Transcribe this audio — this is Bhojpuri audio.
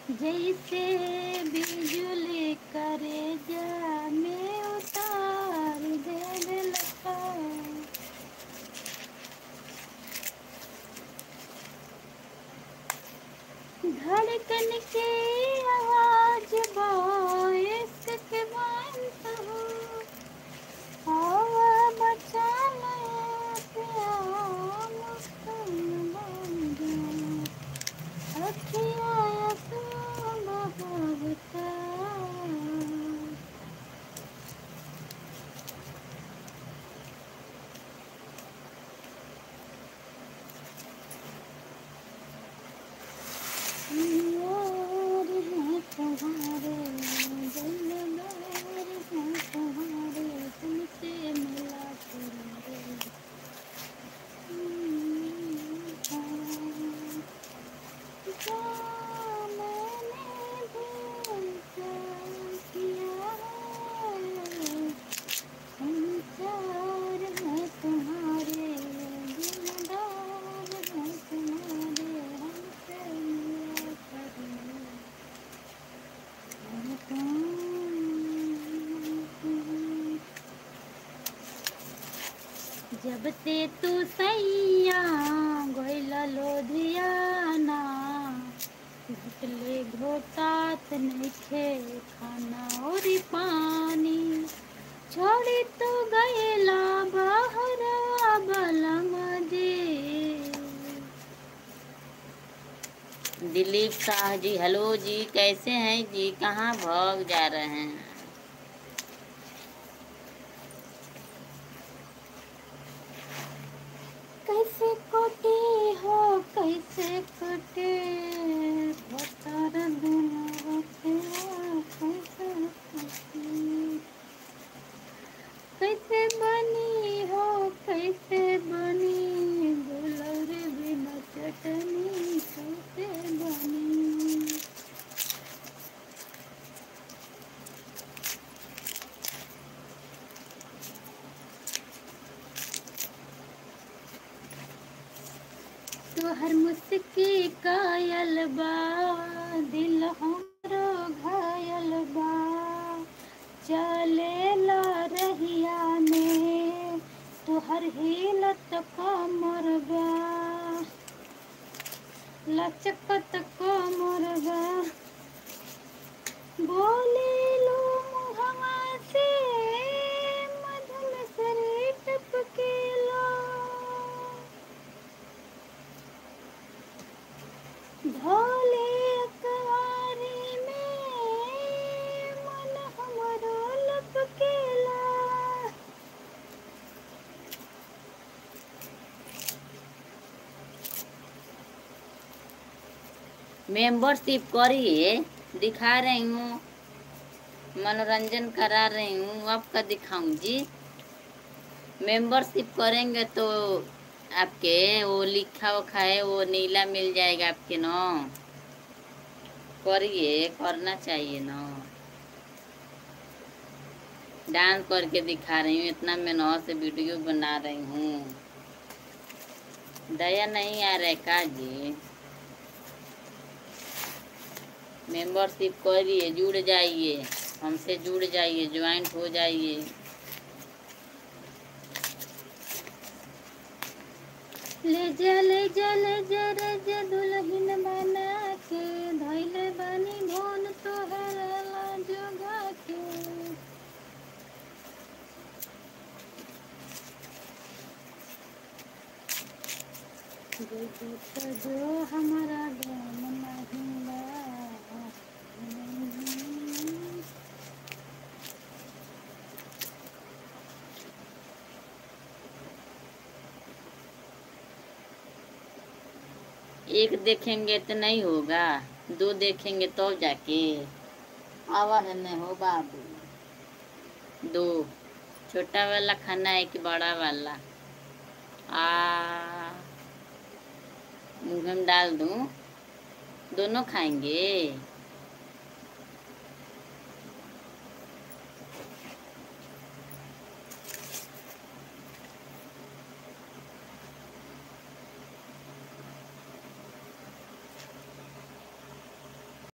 जैसे बिजुली करे जा में उतार दे लगा। धड़कन के आवाज इश्क के मानता हूँ। हवा बचा ले प्यार मुस्कान बन जाए। अखियाँ तू बहावता। यार हैं तुम्हारे दिलदार हैं तुम्हारे तुमसे मिला करेंगे। क्या मैंने भी क्या किया है। संचार है तुम्हारे दिलदार है तुम्हारे हमसे मिला करेंगे। और जब ते तू सैया गोइला लोधियाना घुटले घोटात नइखे खाना और पानी। छोड़ी तू गइला बहरा बलम जी। दिलीप शाह जी, हेलो जी, कैसे हैं जी? कहाँ भाग जा रहे हैं? कैसे कोटे हो कैसे कोटे बतर दुनो तेरा कैसे कोटे। कैसे बनी हो कैसे बनी गुलौरी बिना चटनी कैसे बनी। तोहर मुस्की कायल बा दिल हमरो घायल बा। चलेला रहिया में तोहर हिलत कमर बा। लचकत कमर बा। बोलेलो मुहवा से मधुर शरीर टपकेला। धोले अकवारी में मन हमरो लपकेला। मेंबरशिप करिए, दिखा रही हूँ, मनोरंजन करा रही हूँ। आपका दिखाऊं जी? मेंबरशिप करेंगे तो आपके वो लिखा उखा है वो नीला मिल जाएगा आपके ना। करिए, करना चाहिए ना। डांस करके दिखा रही हूँ, इतना मेहनत से वीडियो बना रही हूँ। दया नहीं आ रहा है का जी? मेंबरशिप करिए, जुड़ जाइए, हमसे जुड़ जाइए, ज्वाइंट हो जाइए। ले जा ले जा ले जा रे जा दुल्हन बना के धइले बानी धन तोहरा जोगा के। जो हमारा गम नहीं बा। एक देखेंगे तो नहीं होगा, दो देखेंगे तो जाके आवा है। नहीं हो बाबू, दो छोटा वाला खाना है कि बड़ा वाला? मुंह में डाल दूं? दोनों खाएंगे?